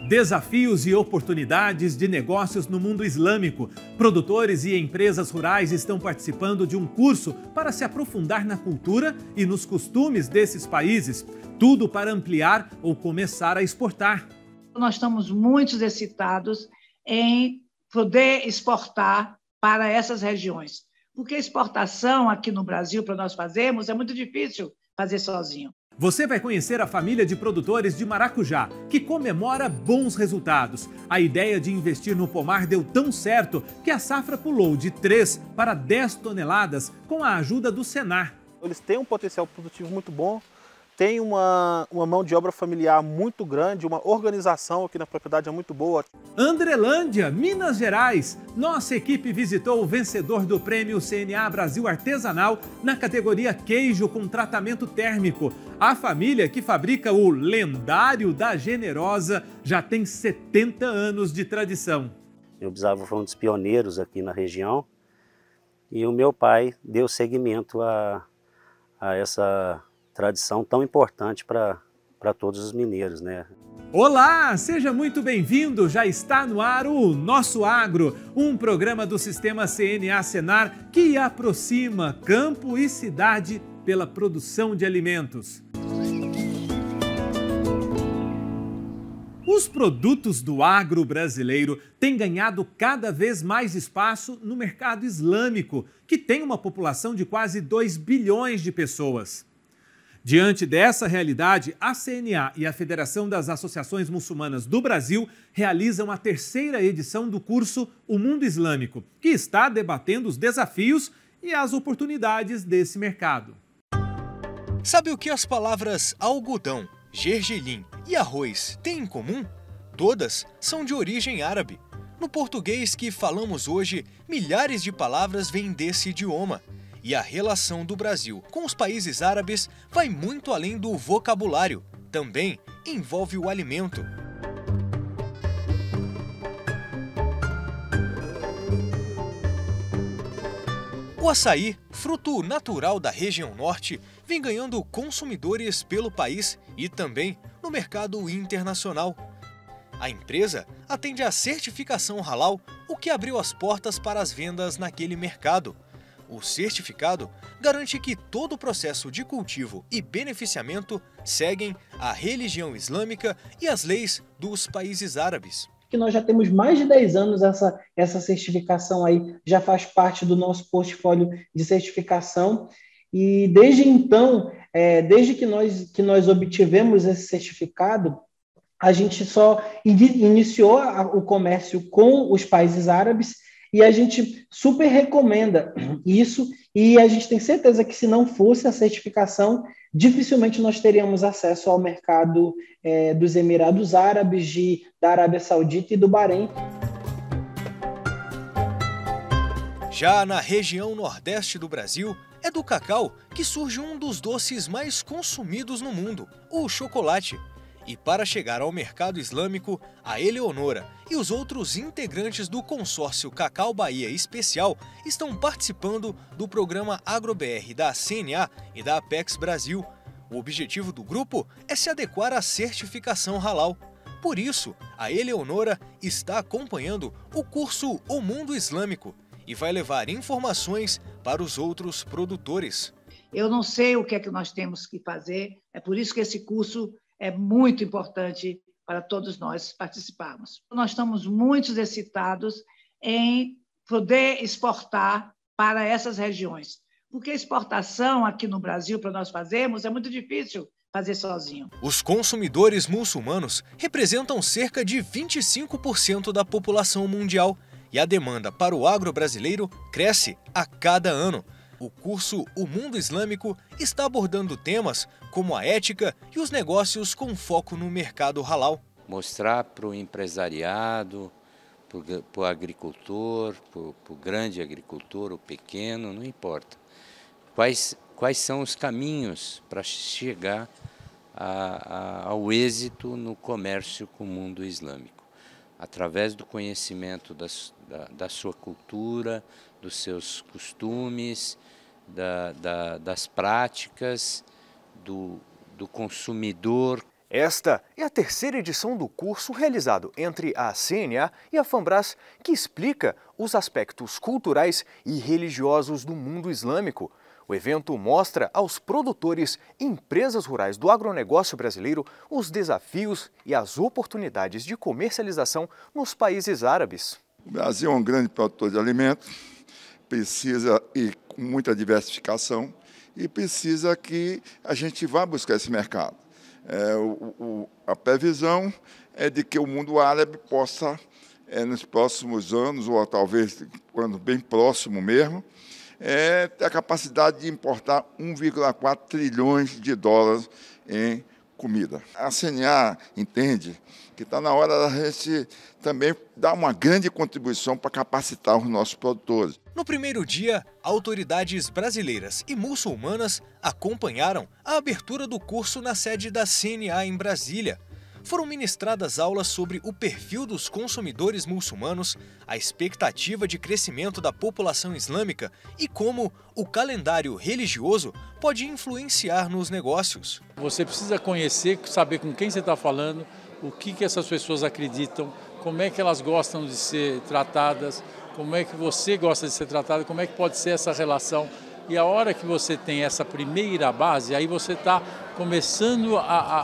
Desafios e oportunidades de negócios no mundo islâmico. Produtores e empresas rurais estão participando de um curso para se aprofundar na cultura e nos costumes desses países. Tudo para ampliar ou começar a exportar. Nós estamos muito excitados em poder exportar para essas regiões. Porque exportação aqui no Brasil, para nós fazermos, é muito difícil fazer sozinho. Você vai conhecer a família de produtores de maracujá, que comemora bons resultados. A ideia de investir no pomar deu tão certo que a safra pulou de 3 para 10 toneladas com a ajuda do Senar. Eles têm um potencial produtivo muito bom, tem uma mão de obra familiar muito grande, uma organização aqui na propriedade é muito boa. Andrelândia, Minas Gerais. Nossa equipe visitou o vencedor do prêmio CNA Brasil Artesanal na categoria queijo com tratamento térmico. A família que fabrica o lendário da Generosa já tem 70 anos de tradição. Meu bisavô foi um dos pioneiros aqui na região e o meu pai deu seguimento a essa tradição tão importante para todos os mineiros, né? Olá, seja muito bem-vindo. Já está no ar o Nosso Agro, um programa do Sistema CNA Senar que aproxima campo e cidade pela produção de alimentos. Os produtos do agro brasileiro têm ganhado cada vez mais espaço no mercado islâmico, que tem uma população de quase 2 bilhões de pessoas. Diante dessa realidade, a CNA e a Federação das Associações Muçulmanas do Brasil realizam a 3ª edição do curso O Mundo Islâmico, que está debatendo os desafios e as oportunidades desse mercado. Sabe o que as palavras algodão, gergelim e arroz têm em comum? Todas são de origem árabe. No português que falamos hoje, milhares de palavras vêm desse idioma. E a relação do Brasil com os países árabes vai muito além do vocabulário. Também envolve o alimento. O açaí, fruto natural da região norte, vem ganhando consumidores pelo país e também no mercado internacional. A empresa atende à certificação halal, o que abriu as portas para as vendas naquele mercado. O certificado garante que todo o processo de cultivo e beneficiamento seguem a religião islâmica e as leis dos países árabes. Que nós já temos mais de 10 anos essa certificação aí, já faz parte do nosso portfólio de certificação e desde então, desde que nós obtivemos esse certificado, a gente só iniciou o comércio com os países árabes e a gente super recomenda isso e a gente tem certeza que se não fosse a certificação, dificilmente nós teríamos acesso ao mercado dos Emirados Árabes, da Arábia Saudita e do Bahrein. Já na região nordeste do Brasil, é do cacau que surge um dos doces mais consumidos no mundo, o chocolate. E para chegar ao mercado islâmico, a Eleonora e os outros integrantes do consórcio Cacau Bahia Especial estão participando do programa AgroBR da CNA e da Apex Brasil. O objetivo do grupo é se adequar à certificação halal. Por isso, a Eleonora está acompanhando o curso O Mundo Islâmico e vai levar informações para os outros produtores. Eu não sei o que é que nós temos que fazer, é por isso que esse curso é muito importante para todos nós participarmos. Nós estamos muito excitados em poder exportar para essas regiões, porque exportação aqui no Brasil, para nós fazermos, é muito difícil fazer sozinho. Os consumidores muçulmanos representam cerca de 25% da população mundial e a demanda para o agro brasileiro cresce a cada ano. O curso O Mundo Islâmico está abordando temas como a ética e os negócios com foco no mercado halal. Mostrar para o empresariado, para o agricultor, para o grande agricultor, o pequeno, não importa. Quais são os caminhos para chegar ao êxito no comércio com o mundo islâmico? Através do conhecimento da sua cultura, dos seus costumes, das práticas, do consumidor. Esta é a terceira edição do curso realizado entre a CNA e a FAMBRAS, que explica os aspectos culturais e religiosos do mundo islâmico. O evento mostra aos produtores e empresas rurais do agronegócio brasileiro os desafios e as oportunidades de comercialização nos países árabes. O Brasil é um grande produtor de alimentos, precisa ir com muita diversificação e precisa que a gente vá buscar esse mercado. A previsão é de que o mundo árabe possa, nos próximos anos, ou talvez quando bem próximo mesmo, ter a capacidade de importar 1,4 trilhões de dólares em comida. A CNA entende que está na hora da gente também dar uma grande contribuição para capacitar os nossos produtores. No primeiro dia, autoridades brasileiras e muçulmanas acompanharam a abertura do curso na sede da CNA em Brasília. Foram ministradas aulas sobre o perfil dos consumidores muçulmanos, a expectativa de crescimento da população islâmica e como o calendário religioso pode influenciar nos negócios. Você precisa conhecer, saber com quem você está falando, o que essas pessoas acreditam, como é que elas gostam de ser tratadas, como é que você gosta de ser tratado, como é que pode ser essa relação. E a hora que você tem essa primeira base, aí você está começando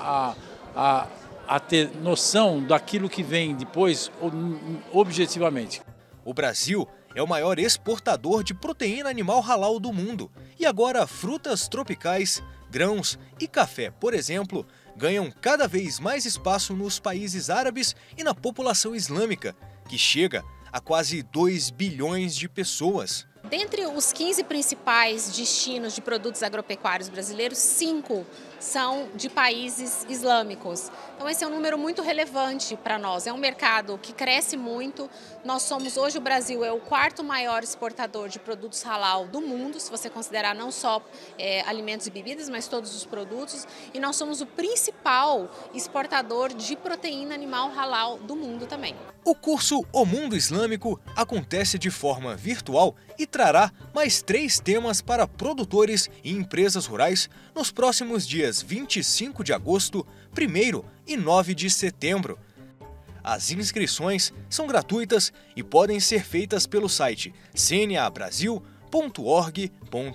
a ter noção daquilo que vem depois, objetivamente. O Brasil é o maior exportador de proteína animal halal do mundo. E agora frutas tropicais, grãos e café, por exemplo, ganham cada vez mais espaço nos países árabes e na população islâmica, que chega a quase 2 bilhões de pessoas. Dentre os 15 principais destinos de produtos agropecuários brasileiros, 5 são de países islâmicos. Então esse é um número muito relevante para nós. É um mercado que cresce muito. Nós somos, hoje o Brasil é o 4º maior exportador de produtos halal do mundo, se você considerar não só alimentos e bebidas, mas todos os produtos. E nós somos o principal exportador de proteína animal halal do mundo também. O curso O Mundo Islâmico acontece de forma virtual e trará mais 3 temas para produtores e empresas rurais nos próximos dias 25 de agosto, 1º e 9 de setembro. As inscrições são gratuitas e podem ser feitas pelo site cnabrasil.org.br.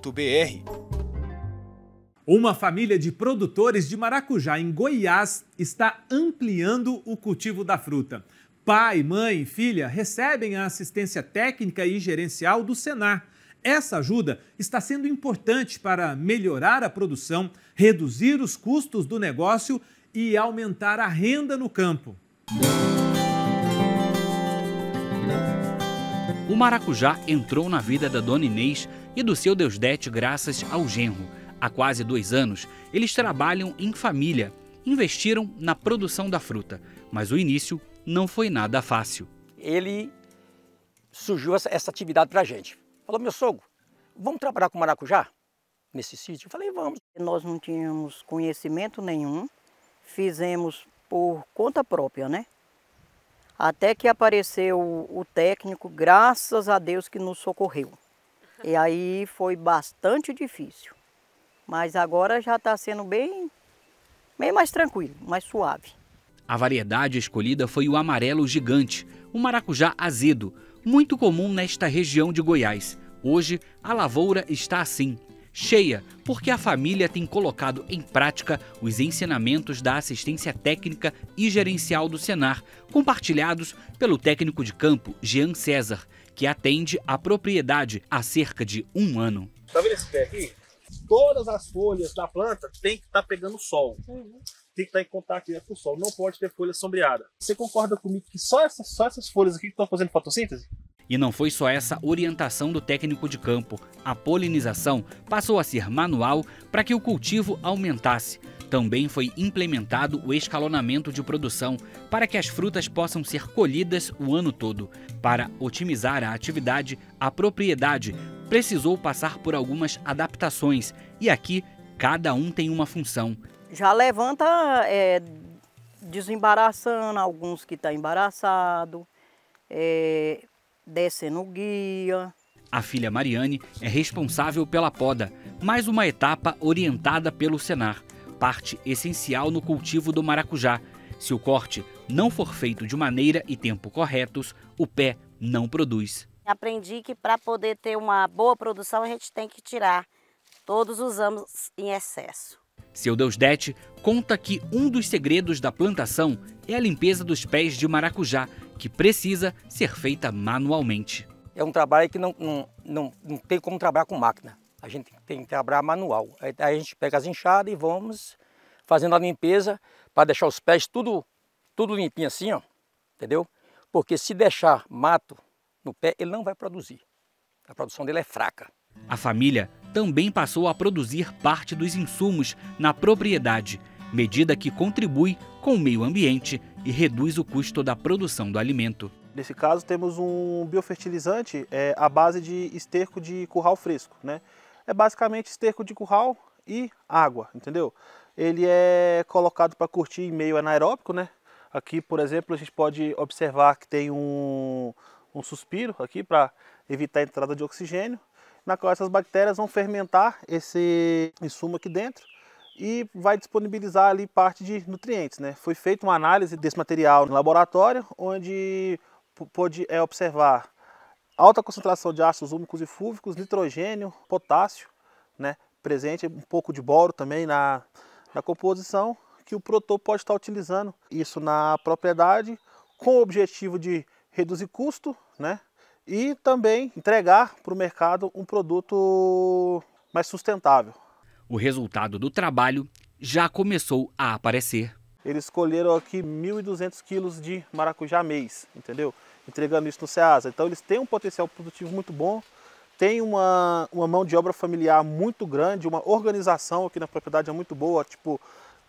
Uma família de produtores de maracujá em Goiás está ampliando o cultivo da fruta. Pai, mãe e filha recebem a assistência técnica e gerencial do Senar. Essa ajuda está sendo importante para melhorar a produção, reduzir os custos do negócio e aumentar a renda no campo. O maracujá entrou na vida da dona Inês e do seu Deusdete graças ao genro. Há quase 2 anos, eles trabalham em família, investiram na produção da fruta, mas o início não foi nada fácil. Ele surgiu essa atividade para a gente. Falou, meu sogro, vamos trabalhar com maracujá nesse sítio? Eu falei, vamos. Nós não tínhamos conhecimento nenhum, fizemos por conta própria, né? Até que apareceu o técnico, graças a Deus que nos socorreu. E aí foi bastante difícil, mas agora já está sendo bem mais tranquilo, mais suave. A variedade escolhida foi o amarelo gigante, um maracujá azedo, muito comum nesta região de Goiás. Hoje, a lavoura está assim, cheia, porque a família tem colocado em prática os ensinamentos da assistência técnica e gerencial do Senar, compartilhados pelo técnico de campo, Jean César, que atende a propriedade há cerca de 1 ano. Tá vendo esse pé aqui? Todas as folhas da planta tem que estar pegando sol. Tem que estar em contato direto com o sol, não pode ter folha sombreada. Você concorda comigo que só essas folhas aqui que estão fazendo fotossíntese? E não foi só essa orientação do técnico de campo. A polinização passou a ser manual para que o cultivo aumentasse. Também foi implementado o escalonamento de produção para que as frutas possam ser colhidas o ano todo. Para otimizar a atividade, a propriedade precisou passar por algumas adaptações e aqui cada um tem uma função. Já levanta desembaraçando alguns que estão embaraçados, descendo guia. A filha Mariane é responsável pela poda, mais uma etapa orientada pelo Senar. parte essencial no cultivo do maracujá. Se o corte não for feito de maneira e tempo corretos, o pé não produz. Aprendi que para poder ter uma boa produção a gente tem que tirar todos os anos em excesso. Seu Deusdete conta que um dos segredos da plantação é a limpeza dos pés de maracujá, que precisa ser feita manualmente. É um trabalho que não tem como trabalhar com máquina. A gente tem que trabalhar manual. Aí a gente pega as enxadas e vamos fazendo a limpeza para deixar os pés tudo limpinho assim, ó, entendeu? Porque se deixar mato no pé, ele não vai produzir. A produção dele é fraca. A família também passou a produzir parte dos insumos na propriedade, medida que contribui com o meio ambiente e reduz o custo da produção do alimento. Nesse caso, temos um biofertilizante à base de esterco de curral fresco, né? É basicamente esterco de curral e água, entendeu? Ele é colocado para curtir em meio anaeróbico, né? Aqui, por exemplo, a gente pode observar que tem um suspiro aqui para evitar a entrada de oxigênio, na qual essas bactérias vão fermentar esse insumo aqui dentro e vai disponibilizar ali parte de nutrientes, né? Foi feita uma análise desse material no laboratório, onde pôde observar alta concentração de ácidos úmicos e fúlvicos, nitrogênio, potássio, né? Presente, um pouco de boro também na composição, que o produtor pode estar utilizando isso na propriedade com o objetivo de reduzir custo, né? E também entregar para o mercado um produto mais sustentável. O resultado do trabalho já começou a aparecer. Eles colheram aqui 1.200 quilos de maracujá mês, entendeu? Entregando isso no Ceasa. Então eles têm um potencial produtivo muito bom, tem uma mão de obra familiar muito grande, uma organização aqui na propriedade é muito boa, tipo,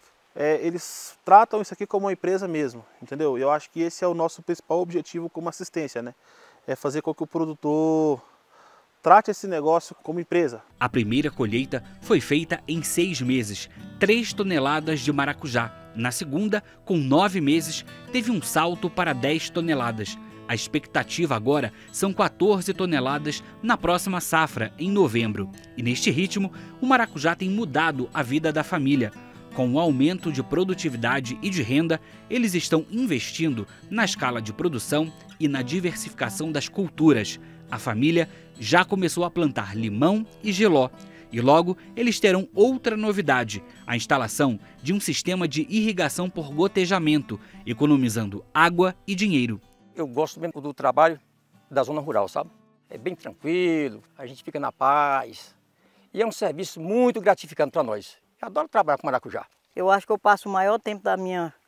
eles tratam isso aqui como uma empresa mesmo, entendeu? Eu acho que esse é o nosso principal objetivo como assistência, né? É fazer com que o produtor trate esse negócio como empresa. A primeira colheita foi feita em 6 meses, 3 toneladas de maracujá. Na segunda, com 9 meses, teve um salto para 10 toneladas. A expectativa agora são 14 toneladas na próxima safra, em novembro. E neste ritmo, o maracujá tem mudado a vida da família. Com o aumento de produtividade e de renda, eles estão investindo na escala de produção e na diversificação das culturas. A família já começou a plantar limão e geló. E logo eles terão outra novidade, a instalação de um sistema de irrigação por gotejamento, economizando água e dinheiro. Eu gosto mesmo do trabalho da zona rural, sabe? É bem tranquilo, a gente fica na paz. E é um serviço muito gratificante para nós. Eu adoro trabalhar com maracujá. Eu acho que eu passo o maior tempo da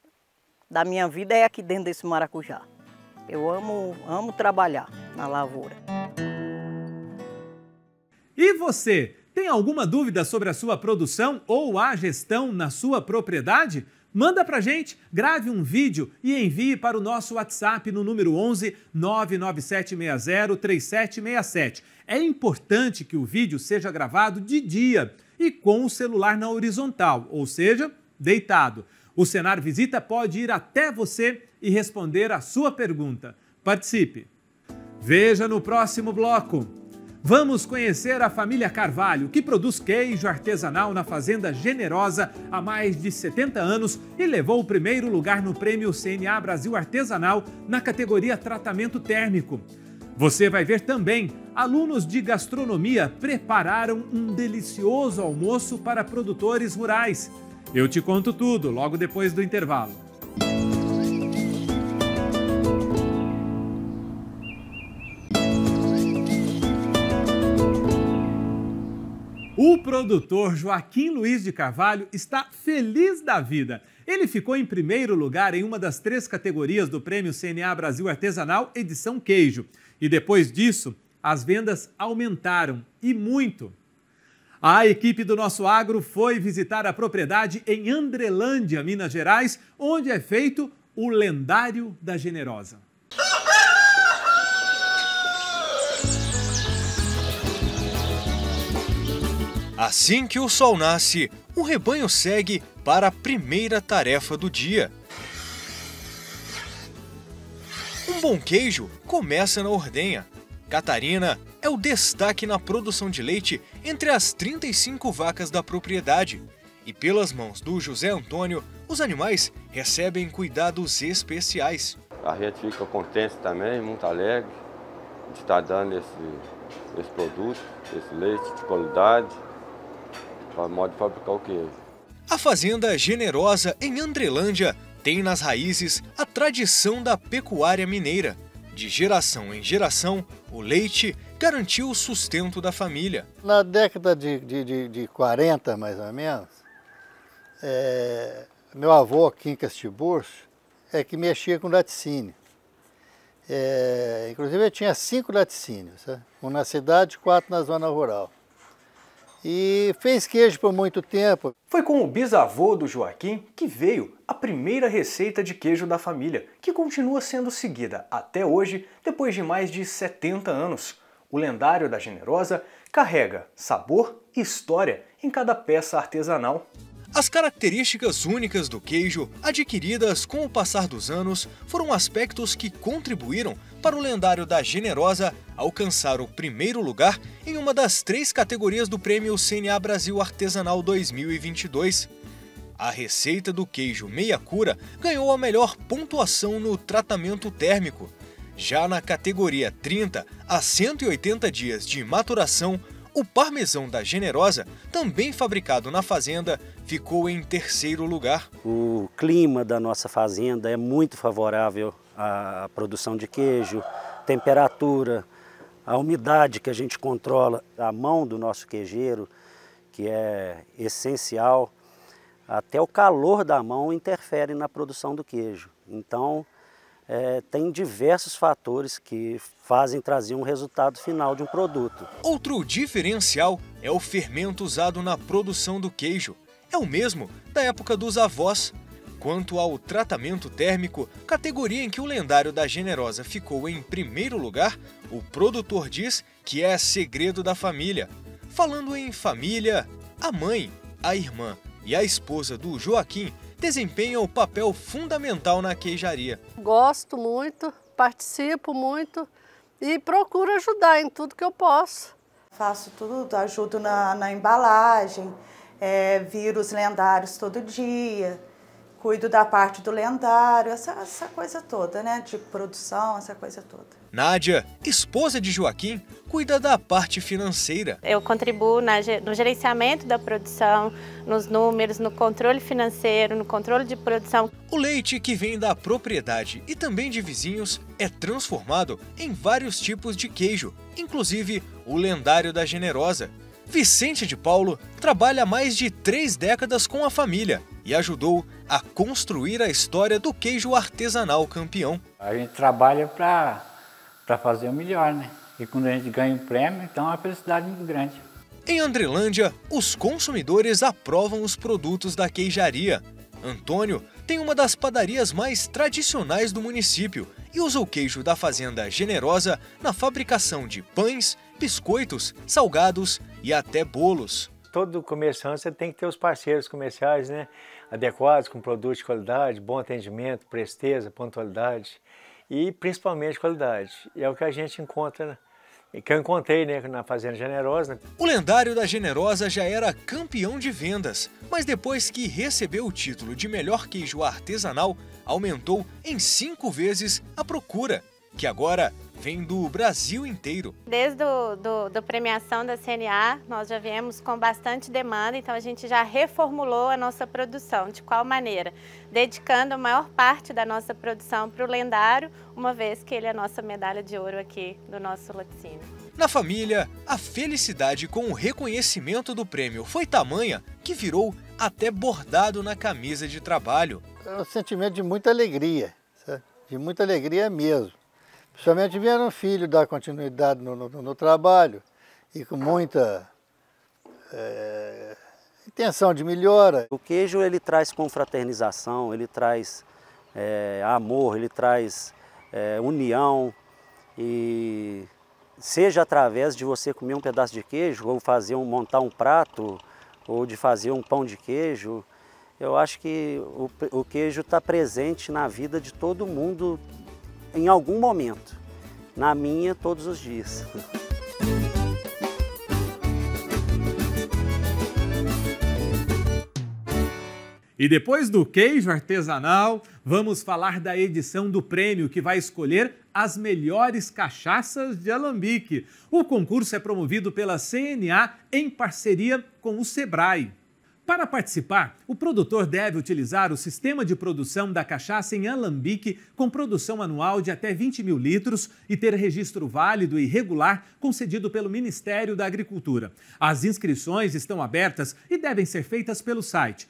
minha vida é aqui dentro desse maracujá. Eu amo trabalhar na lavoura. E você, tem alguma dúvida sobre a sua produção ou a gestão na sua propriedade? Manda pra gente, grave um vídeo e envie para o nosso WhatsApp no número 11 99760 3767. É importante que o vídeo seja gravado de dia e com o celular na horizontal, ou seja, deitado. O Senar Visita pode ir até você e responder a sua pergunta. Participe! Veja no próximo bloco. Vamos conhecer a família Carvalho, que produz queijo artesanal na Fazenda Generosa há mais de 70 anos e levou o primeiro lugar no Prêmio CNA Brasil Artesanal na categoria Tratamento Térmico. Você vai ver também, alunos de gastronomia prepararam um delicioso almoço para produtores rurais. Eu te conto tudo logo depois do intervalo. O produtor Joaquim Luiz de Carvalho está feliz da vida. Ele ficou em primeiro lugar em uma das 3 categorias do Prêmio CNA Brasil Artesanal Edição Queijo. E depois disso, as vendas aumentaram, e muito. A equipe do Nosso Agro foi visitar a propriedade em Andrelândia, Minas Gerais, onde é feito o lendário da Generosa. Assim que o sol nasce, o rebanho segue para a primeira tarefa do dia. Um bom queijo começa na ordenha. Catarina é o destaque na produção de leite entre as 35 vacas da propriedade. E pelas mãos do José Antônio, os animais recebem cuidados especiais. A gente fica contente também, muito alegre de estar dando esse produto, esse leite de qualidade, para modo de fabricar o queijo. A Fazenda Generosa, em Andrelândia, tem nas raízes a tradição da pecuária mineira. De geração em geração, o leite garantiu o sustento da família. Na década de 40, mais ou menos, meu avô aqui em Castiburcio que mexia com laticínio. Inclusive eu tinha 5 laticínios, um na cidade e 4 na zona rural. E fez queijo por muito tempo. Foi com o bisavô do Joaquim que veio a primeira receita de queijo da família, que continua sendo seguida até hoje, depois de mais de 70 anos. O lendário da Generosa carrega sabor e história em cada peça artesanal. As características únicas do queijo, adquiridas com o passar dos anos, foram aspectos que contribuíram para o lendário da Generosa alcançar o primeiro lugar em uma das 3 categorias do Prêmio CNA Brasil Artesanal 2022. A receita do queijo meia cura ganhou a melhor pontuação no tratamento térmico. Já na categoria 30 a 180 dias de maturação, o parmesão da Generosa, também fabricado na fazenda, ficou em 3º lugar. O clima da nossa fazenda é muito favorável à produção de queijo, temperatura, a umidade que a gente controla, a mão do nosso queijeiro, que é essencial, até o calor da mão interfere na produção do queijo. Então, tem diversos fatores que fazem trazer um resultado final de um produto. Outro diferencial é o fermento usado na produção do queijo. É o mesmo da época dos avós. Quanto ao tratamento térmico, categoria em que o lendário da Generosa ficou em 1º lugar, o produtor diz que é segredo da família. Falando em família, a mãe, a irmã e a esposa do Joaquim desempenham o papel fundamental na queijaria. Gosto muito, participo muito e procuro ajudar em tudo que eu posso. Faço tudo, ajudo na embalagem, viro os lendários todo dia, cuido da parte do lendário, essa coisa toda, né? De produção, essa coisa toda. Nádia, esposa de Joaquim, cuida da parte financeira. Eu contribuo no gerenciamento da produção, nos números, no controle financeiro, no controle de produção. O leite que vem da propriedade e também de vizinhos é transformado em vários tipos de queijo, inclusive o lendário da Generosa. Vicente de Paulo trabalha há mais de 3 décadas com a família e ajudou a construir a história do queijo artesanal campeão. A gente trabalha para fazer o melhor, né? E quando a gente ganha um prêmio, então é uma felicidade muito grande. Em Andrelândia, os consumidores aprovam os produtos da queijaria. Antônio tem uma das padarias mais tradicionais do município e usa o queijo da Fazenda Generosa na fabricação de pães, biscoitos, salgados e até bolos. Todo comerciante você tem que ter os parceiros comerciais, né, adequados, com produtos de qualidade, bom atendimento, presteza, pontualidade e principalmente qualidade. E é o que a gente encontra, que eu encontrei, né, na Fazenda Generosa. O lendário da Generosa já era campeão de vendas, mas depois que recebeu o título de melhor queijo artesanal, aumentou em 5 vezes a procura, que agora vem do Brasil inteiro. Desde a premiação da CNA, nós já viemos com bastante demanda, então a gente já reformulou a nossa produção. De qual maneira? Dedicando a maior parte da nossa produção para o lendário, uma vez que ele é a nossa medalha de ouro aqui do nosso laticínio. Na família, a felicidade com o reconhecimento do prêmio foi tamanha que virou até bordado na camisa de trabalho. É um sentimento de muita alegria, sabe? De muita alegria mesmo. Principalmente vendo um filho dar continuidade no trabalho e com muita intenção de melhora. O queijo ele traz confraternização, ele traz amor, ele traz união, e seja através de você comer um pedaço de queijo ou montar um prato ou de fazer um pão de queijo, eu acho que o queijo está presente na vida de todo mundo em algum momento, na minha todos os dias. E depois do queijo artesanal, vamos falar da edição do prêmio que vai escolher as melhores cachaças de alambique. O concurso é promovido pela CNA em parceria com o Sebrae. Para participar, o produtor deve utilizar o sistema de produção da cachaça em alambique com produção anual de até 20 mil litros e ter registro válido e regular concedido pelo Ministério da Agricultura. As inscrições estão abertas e devem ser feitas pelo site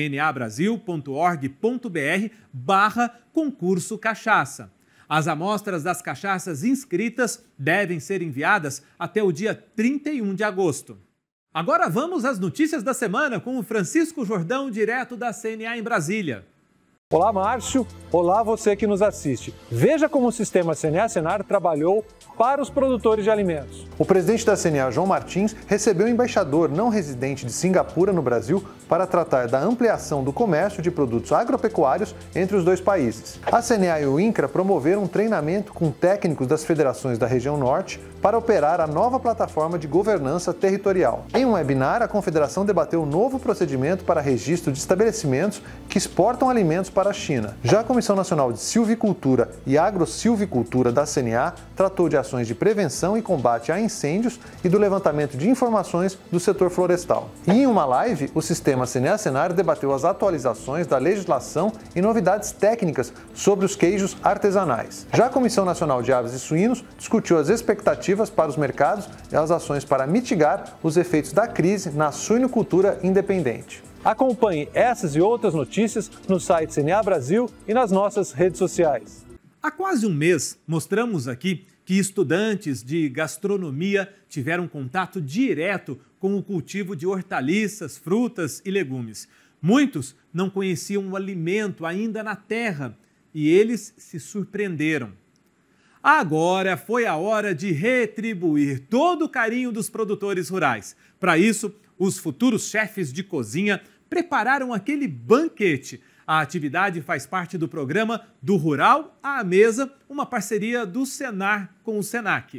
cnabrasil.org.br/concurso cachaça. As amostras das cachaças inscritas devem ser enviadas até o dia 31 de agosto. Agora vamos às notícias da semana com o Francisco Jordão, direto da CNA em Brasília. Olá, Márcio. Olá, você que nos assiste. Veja como o sistema CNA-Senar trabalhou para os produtores de alimentos. O presidente da CNA, João Martins, recebeu o embaixador não residente de Singapura no Brasil para tratar da ampliação do comércio de produtos agropecuários entre os dois países. A CNA e o INCRA promoveram um treinamento com técnicos das federações da região norte para operar a nova plataforma de governança territorial. Em um webinar, a Confederação debateu o novo procedimento para registro de estabelecimentos que exportam alimentos para a China. Já a Comissão Nacional de Silvicultura e Agrosilvicultura da CNA tratou de ações de prevenção e combate a incêndios e do levantamento de informações do setor florestal. E em uma live, o sistema CNA-Senar debateu as atualizações da legislação e novidades técnicas sobre os queijos artesanais. Já a Comissão Nacional de Aves e Suínos discutiu as expectativas para os mercados e as ações para mitigar os efeitos da crise na suinocultura independente. Acompanhe essas e outras notícias no site CNA Brasil e nas nossas redes sociais. Há quase um mês, mostramos aqui que estudantes de gastronomia tiveram contato direto com o cultivo de hortaliças, frutas e legumes. Muitos não conheciam o alimento ainda na terra e eles se surpreenderam. Agora foi a hora de retribuir todo o carinho dos produtores rurais. Para isso, os futuros chefes de cozinha prepararam aquele banquete. A atividade faz parte do programa Do Rural à Mesa, uma parceria do Senar com o Senac.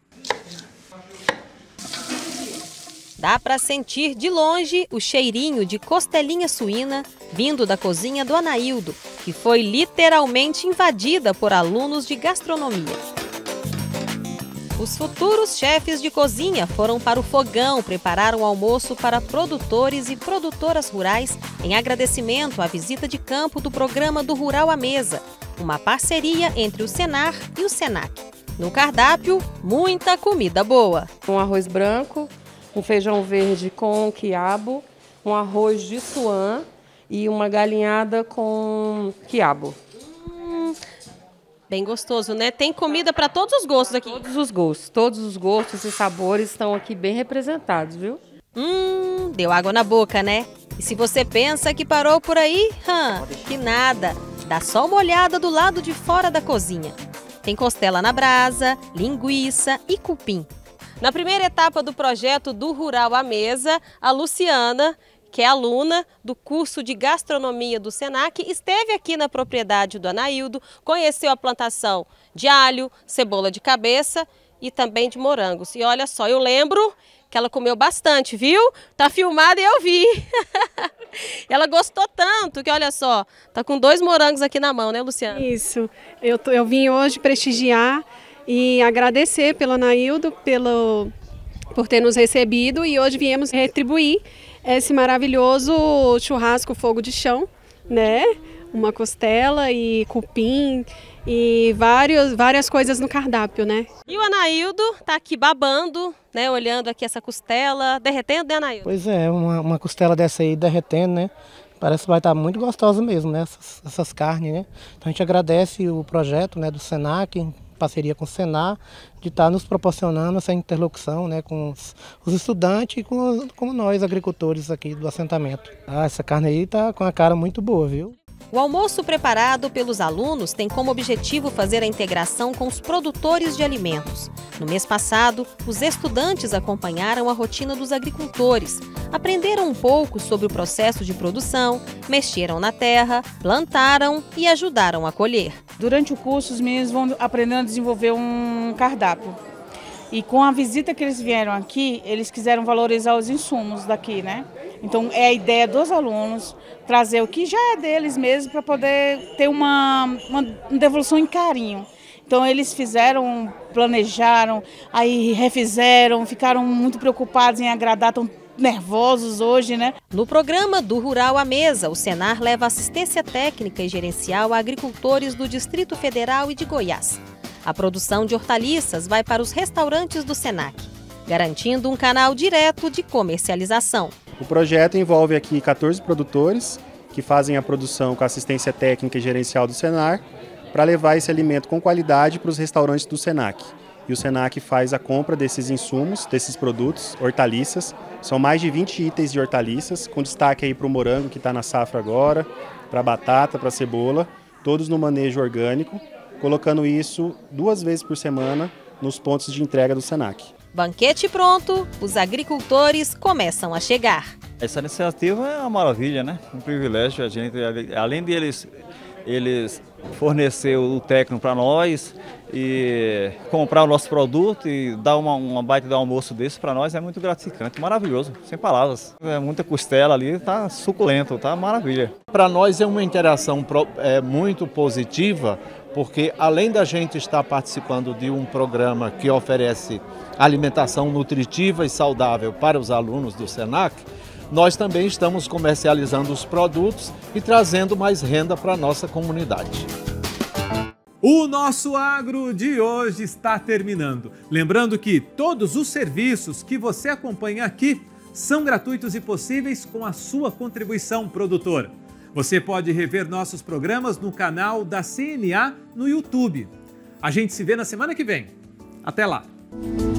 Dá para sentir de longe o cheirinho de costelinha suína vindo da cozinha do Anaildo, que foi literalmente invadida por alunos de gastronomia. Os futuros chefes de cozinha foram para o fogão preparar um almoço para produtores e produtoras rurais em agradecimento à visita de campo do programa Do Rural à Mesa, uma parceria entre o Senar e o Senac. No cardápio, muita comida boa. Um arroz branco, um feijão verde com quiabo, um arroz de suã e uma galinhada com quiabo. Bem gostoso, né? Tem comida para todos os gostos aqui. Todos os gostos e sabores estão aqui bem representados, viu? Deu água na boca, né? E se você pensa que parou por aí, que nada. Dá só uma olhada do lado de fora da cozinha. Tem costela na brasa, linguiça e cupim. Na primeira etapa do projeto Do Rural à Mesa, a Luciana, que é aluna do curso de gastronomia do Senac, esteve aqui na propriedade do Anaildo, conheceu a plantação de alho, cebola de cabeça e também de morangos. E olha só, eu lembro que ela comeu bastante, viu? Tá filmado e eu vi. Ela gostou tanto que, olha só, tá com 2 morangos aqui na mão, né, Luciana? Isso. Eu vim hoje prestigiar e agradecer pelo Anaildo, por ter nos recebido, e hoje viemos retribuir esse maravilhoso churrasco fogo de chão, né? Uma costela e cupim e várias coisas no cardápio, né? E o Anaildo tá aqui babando, né? Olhando aqui essa costela, derretendo, né, Anaildo? Pois é, uma costela dessa aí derretendo, né? Parece que vai estar muito gostosa mesmo, né? Essas carnes, né? Então a gente agradece o projeto, né, do Senac, em parceria com o Senar, de estar nos proporcionando essa interlocução, né, com os estudantes e com nós, agricultores aqui do assentamento. Essa carne aí tá com a cara muito boa, viu? O almoço preparado pelos alunos tem como objetivo fazer a integração com os produtores de alimentos. No mês passado, os estudantes acompanharam a rotina dos agricultores, aprenderam um pouco sobre o processo de produção, mexeram na terra, plantaram e ajudaram a colher. Durante o curso, os meninos vão aprendendo a desenvolver um cardápio. E com a visita que eles vieram aqui, eles quiseram valorizar os insumos daqui, né? Então é a ideia dos alunos trazer o que já é deles mesmo para poder ter uma devolução em carinho. Então eles fizeram, planejaram, aí refizeram, ficaram muito preocupados em agradar, estão nervosos hoje, né? No programa Do Rural à Mesa, o Senar leva assistência técnica e gerencial a agricultores do Distrito Federal e de Goiás. A produção de hortaliças vai para os restaurantes do Senac, garantindo um canal direto de comercialização. O projeto envolve aqui 14 produtores que fazem a produção com assistência técnica e gerencial do Senar para levar esse alimento com qualidade para os restaurantes do Senac. E o Senac faz a compra desses insumos, desses produtos, hortaliças. São mais de 20 itens de hortaliças, com destaque aí para o morango que está na safra agora, para a batata, para a cebola, todos no manejo orgânico, colocando isso 2 vezes por semana nos pontos de entrega do Senac. Banquete pronto, os agricultores começam a chegar. Essa iniciativa é uma maravilha, né? Um privilégio a gente, além de eles fornecer o técnico para nós e comprar o nosso produto e dar uma baita de almoço desse para nós é muito gratificante, maravilhoso, sem palavras. É muita costela ali, tá suculento, tá maravilha. Para nós é uma interação muito positiva, porque além da gente estar participando de um programa que oferece alimentação nutritiva e saudável para os alunos do Senac, nós também estamos comercializando os produtos e trazendo mais renda para a nossa comunidade. O nosso Agro de hoje está terminando. Lembrando que todos os serviços que você acompanha aqui são gratuitos e possíveis com a sua contribuição, produtor. Você pode rever nossos programas no canal da CNA no YouTube. A gente se vê na semana que vem. Até lá!